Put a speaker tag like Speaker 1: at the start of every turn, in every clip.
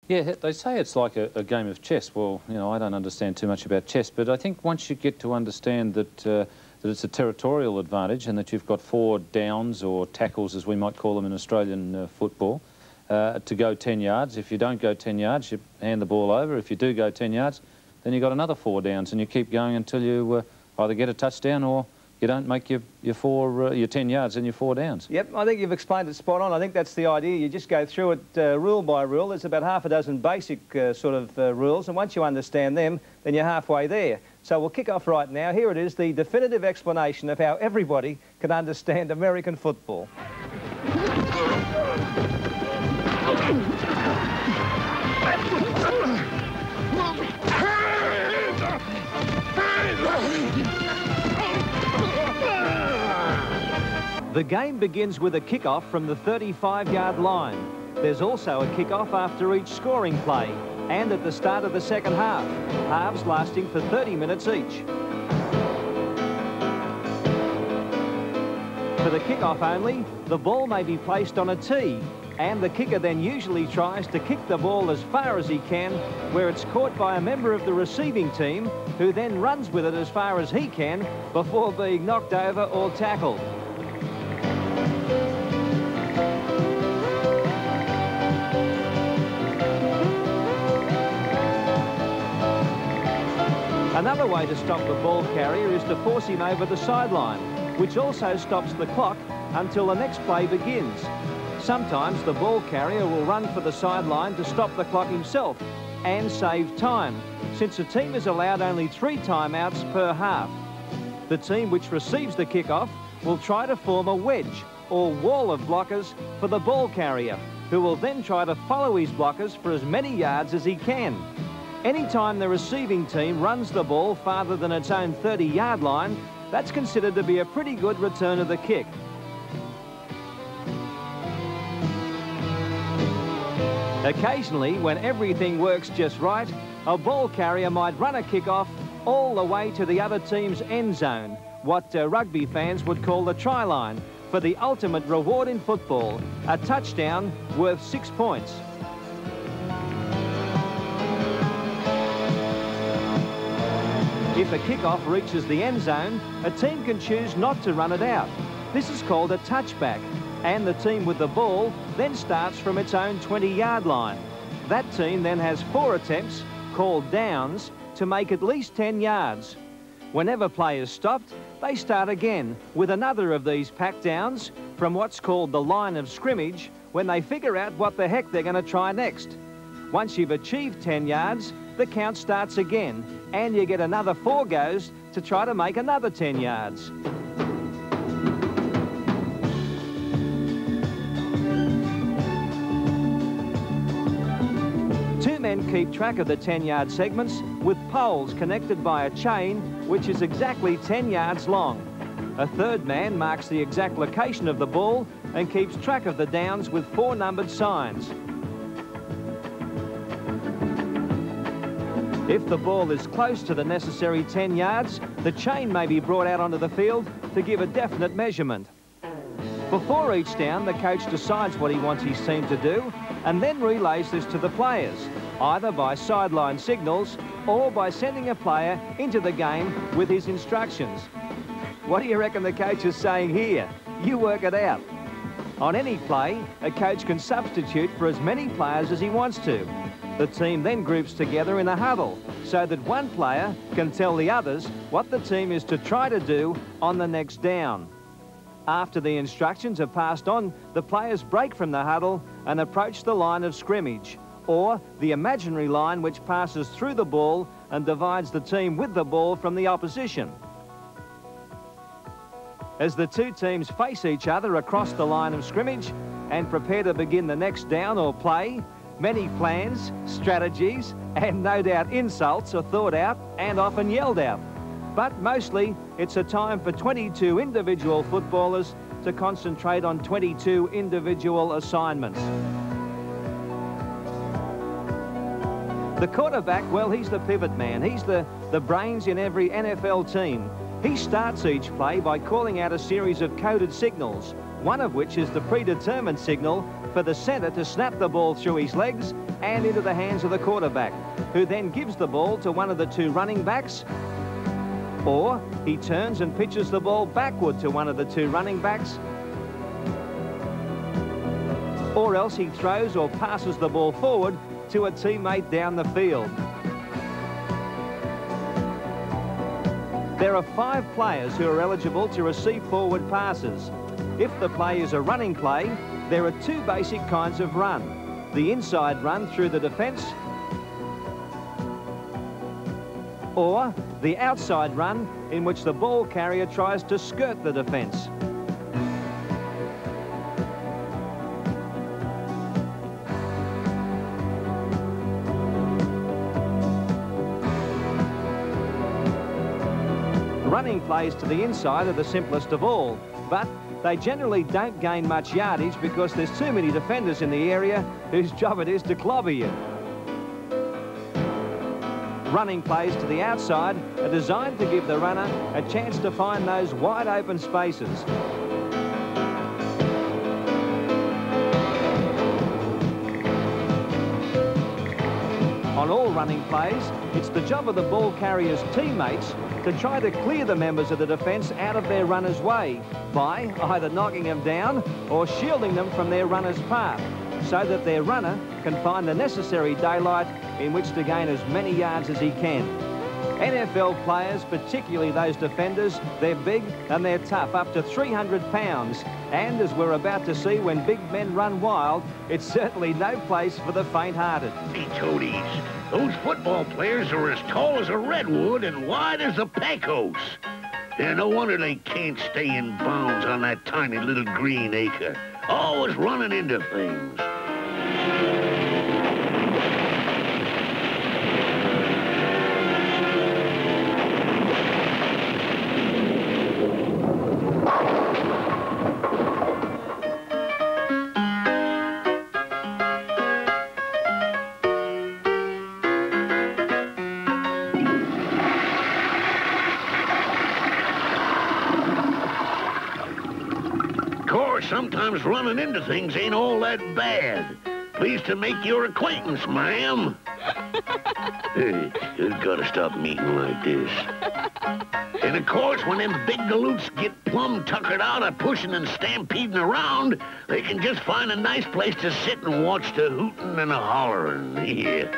Speaker 1: Yeah, they say it's like a game of chess. Well, you know, I don't understand too much about chess, but I think once you get to understand that that it's a territorial advantage and that you've got 4 downs or tackles, as we might call them in Australian football, to go 10 yards. If you don't go 10 yards, you hand the ball over. If you do go 10 yards, then you've got another 4 downs, and you keep going until you either get a touchdown or you don't make your 10 yards and your 4 downs.
Speaker 2: Yep, I think you've explained it spot on. I think that's the idea. You just go through it rule by rule. There's about half a dozen basic sort of rules, and once you understand them, then you're halfway there. So we'll kick off right now. Here it is, the definitive explanation of how everybody can understand American football. The game begins with a kick-off from the 35-yard line. There's also a kick-off after each scoring play and at the start of the second half, halves lasting for 30 minutes each. For the kick-off only, the ball may be placed on a tee, and the kicker then usually tries to kick the ball as far as he can, where it's caught by a member of the receiving team, who then runs with it as far as he can before being knocked over or tackled. Another way to stop the ball carrier is to force him over the sideline, which also stops the clock until the next play begins. Sometimes the ball carrier will run for the sideline to stop the clock himself and save time, since a team is allowed only 3 timeouts per half. The team which receives the kickoff will try to form a wedge or wall of blockers for the ball carrier, who will then try to follow his blockers for as many yards as he can. Anytime the receiving team runs the ball farther than its own 30-yard line, that's considered to be a pretty good return of the kick. Occasionally, when everything works just right, a ball carrier might run a kick-off all the way to the other team's end zone, what rugby fans would call the try line, for the ultimate reward in football, a touchdown worth 6 points. If a kickoff reaches the end zone, a team can choose not to run it out. This is called a touchback, and the team with the ball then starts from its own 20-yard line. That team then has 4 attempts, called downs, to make at least 10 yards. Whenever play is stopped, they start again with another of these pack downs from what's called the line of scrimmage, when they figure out what the heck they're going to try next. Once you've achieved 10 yards, the count starts again, and you get another 4 goes to try to make another 10 yards. Two men keep track of the 10-yard segments with poles connected by a chain which is exactly 10 yards long. A third man marks the exact location of the ball and keeps track of the downs with 4 numbered signs. If the ball is close to the necessary 10 yards, the chain may be brought out onto the field to give a definite measurement. Before each down, the coach decides what he wants his team to do and then relays this to the players, either by sideline signals or by sending a player into the game with his instructions. What do you reckon the coach is saying here? You work it out. On any play, a coach can substitute for as many players as he wants to. The team then groups together in a huddle so that one player can tell the others what the team is to try to do on the next down. After the instructions are passed on, the players break from the huddle and approach the line of scrimmage, or the imaginary line which passes through the ball and divides the team with the ball from the opposition. As the 2 teams face each other across the line of scrimmage and prepare to begin the next down or play, many plans, strategies, and no doubt insults are thought out and often yelled out. But mostly, it's a time for 22 individual footballers to concentrate on 22 individual assignments. The quarterback, well, he's the pivot man. He's the brains in every NFL team. He starts each play by calling out a series of coded signals, one of which is the predetermined signal for the centre to snap the ball through his legs and into the hands of the quarterback, who then gives the ball to one of the two running backs, or he turns and pitches the ball backward to one of the two running backs, or else he throws or passes the ball forward to a teammate down the field. There are 5 players who are eligible to receive forward passes. If the play is a running play, there are 2 basic kinds of run. The inside run through the defence, or the outside run in which the ball carrier tries to skirt the defence. Running plays to the inside are the simplest of all, but they generally don't gain much yardage because there's too many defenders in the area whose job it is to clobber you. Running plays to the outside are designed to give the runner a chance to find those wide open spaces. On all running plays, it's the job of the ball carrier's teammates to try to clear the members of the defence out of their runner's way by either knocking them down or shielding them from their runner's path, so that their runner can find the necessary daylight in which to gain as many yards as he can. NFL players, particularly those defenders, they're big and they're tough, up to 300 pounds. And as we're about to see when big men run wild, it's certainly no place for the faint-hearted.
Speaker 3: Hey, toadies, those football players are as tall as a redwood and wide as a Pecos. Yeah, no wonder they can't stay in bounds on that tiny little green acre. Always running into things. Sometimes running into things ain't all that bad. Pleased to make your acquaintance, ma'am. Hey, you've got to stop meeting like this. And of course, when them big galoots get plumb tuckered out of pushing and stampeding around, they can just find a nice place to sit and watch the hooting and the hollering. Yeah.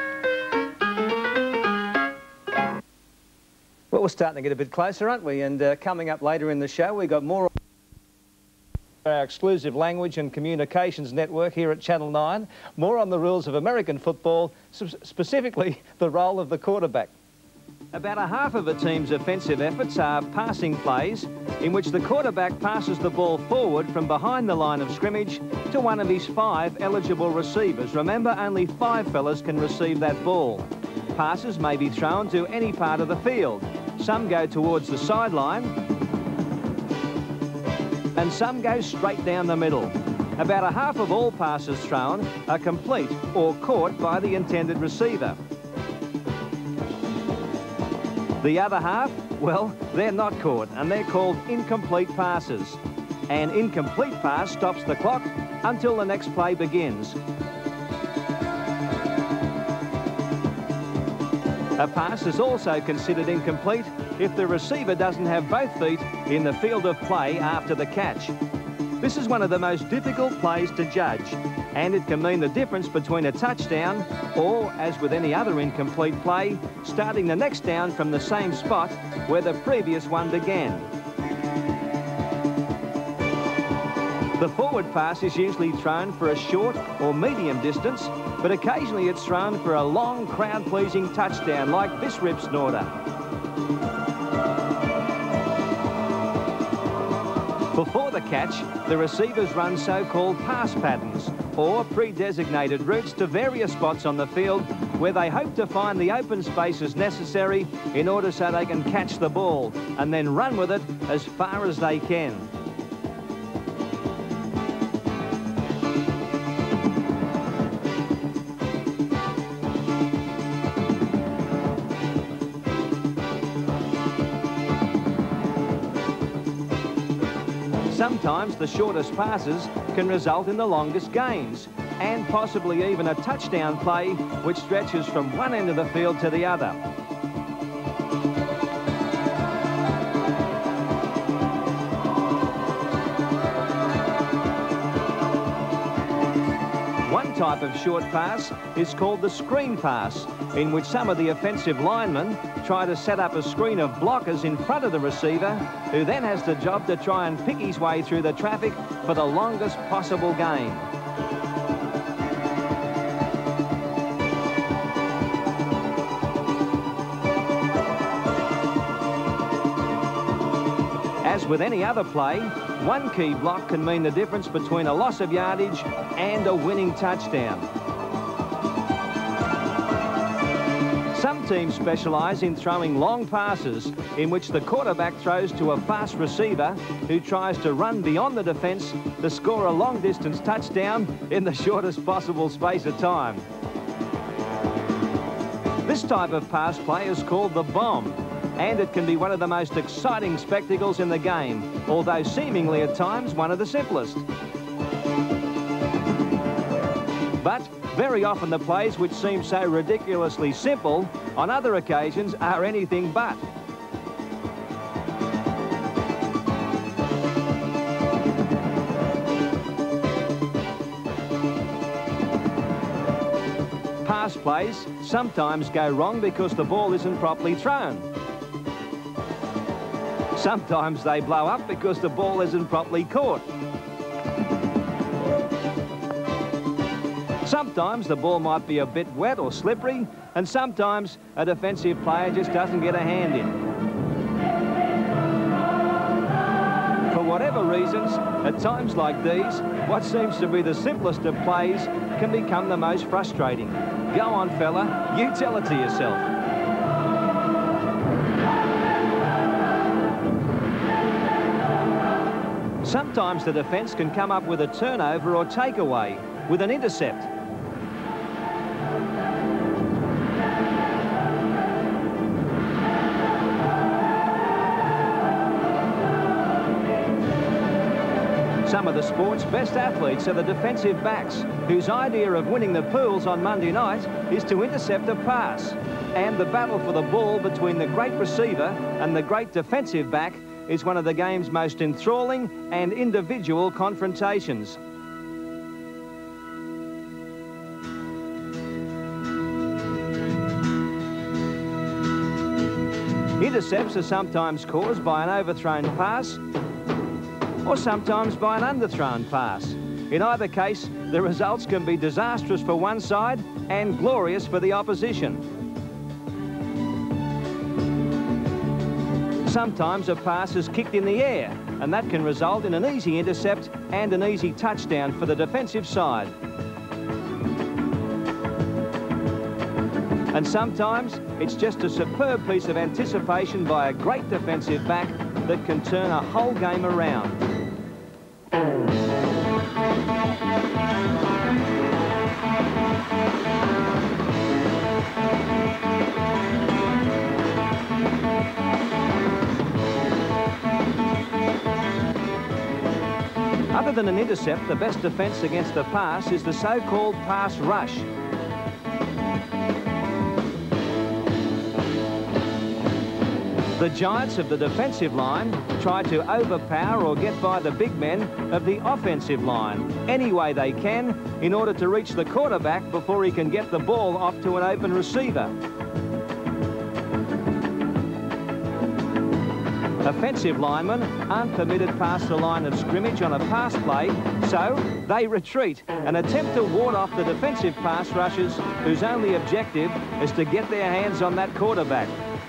Speaker 2: Well, we're starting to get a bit closer, aren't we? And coming up later in the show, we've got more our exclusive language and communications network here at Channel 9. More on the rules of American football, specifically the role of the quarterback. About a half of a team's offensive efforts are passing plays in which the quarterback passes the ball forward from behind the line of scrimmage to one of his 5 eligible receivers. Remember, only 5 fellas can receive that ball. Passes may be thrown to any part of the field. Some go towards the sideline, and some go straight down the middle. About a half of all passes thrown are complete or caught by the intended receiver. The other half, well, they're not caught, and they're called incomplete passes. An incomplete pass stops the clock until the next play begins. A pass is also considered incomplete if the receiver doesn't have both feet in the field of play after the catch. This is one of the most difficult plays to judge, and it can mean the difference between a touchdown or, as with any other incomplete play, starting the next down from the same spot where the previous one began. The forward pass is usually thrown for a short or medium distance, but occasionally it's thrown for a long, crowd-pleasing touchdown like this rip snorter. Before the catch, the receivers run so-called pass patterns, or pre-designated routes to various spots on the field where they hope to find the open spaces necessary in order so they can catch the ball and then run with it as far as they can. Sometimes the shortest passes can result in the longest gains, and possibly even a touchdown play which stretches from one end of the field to the other. One type of short pass is called the screen pass, in which some of the offensive linemen try to set up a screen of blockers in front of the receiver, who then has the job to try and pick his way through the traffic for the longest possible gain. As with any other play, one key block can mean the difference between a loss of yardage and a winning touchdown. Some teams specialise in throwing long passes in which the quarterback throws to a fast receiver who tries to run beyond the defence to score a long-distance touchdown in the shortest possible space of time. This type of pass play is called the bomb, and it can be one of the most exciting spectacles in the game, although seemingly at times one of the simplest. But very often the plays which seem so ridiculously simple on other occasions are anything but. Pass plays sometimes go wrong because the ball isn't properly thrown. Sometimes they blow up because the ball isn't properly caught. Sometimes the ball might be a bit wet or slippery, and sometimes a defensive player just doesn't get a hand in. For whatever reasons, at times like these, what seems to be the simplest of plays can become the most frustrating. Go on, fella, you tell it to yourself. Sometimes the defence can come up with a turnover or takeaway with an intercept. Some of the sport's best athletes are the defensive backs, whose idea of winning the pools on Monday night is to intercept a pass. And the battle for the ball between the great receiver and the great defensive back is one of the game's most enthralling and individual confrontations. Intercepts are sometimes caused by an overthrown pass or sometimes by an underthrown pass. In either case, the results can be disastrous for one side and glorious for the opposition. Sometimes a pass is kicked in the air, and that can result in an easy intercept and an easy touchdown for the defensive side. And sometimes it's just a superb piece of anticipation by a great defensive back that can turn a whole game around. Other than an intercept, the best defence against the pass is the so-called pass rush. The giants of the defensive line try to overpower or get by the big men of the offensive line any way they can in order to reach the quarterback before he can get the ball off to an open receiver. Offensive linemen aren't permitted past the line of scrimmage on a pass play, so they retreat and attempt to ward off the defensive pass rushers whose only objective is to get their hands on that quarterback.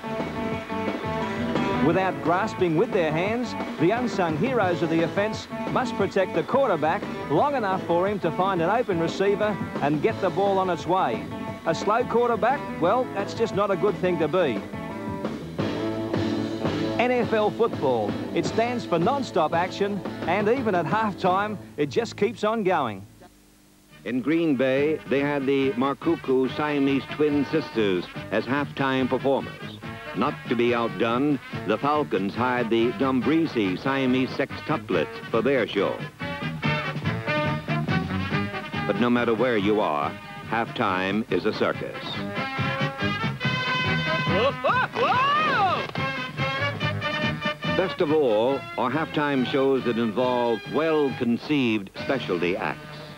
Speaker 2: Without grasping with their hands, the unsung heroes of the offence must protect the quarterback long enough for him to find an open receiver and get the ball on its way. A slow quarterback, well, that's just not a good thing to be. NFL football. It stands for non-stop action, and even at halftime, it just keeps on going.
Speaker 4: In Green Bay, they had the Markuku Siamese twin sisters as halftime performers. Not to be outdone, the Falcons hired the Dombrisi Siamese sextuplets for their show. But no matter where you are, halftime is a circus. Best of all are halftime shows that involve well-conceived specialty acts.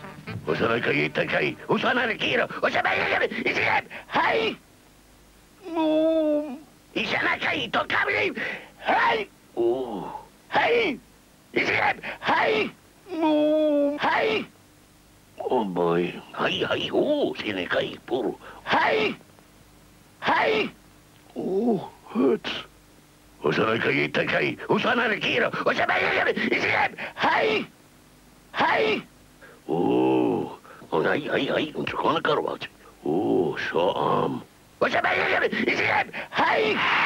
Speaker 3: Oh boy, hi, oh, sine kai puro. Hi! Oh, hurts. Usana kai takai, usana kira, hi! Oh, hi, untukona karwat. Oh, so hi!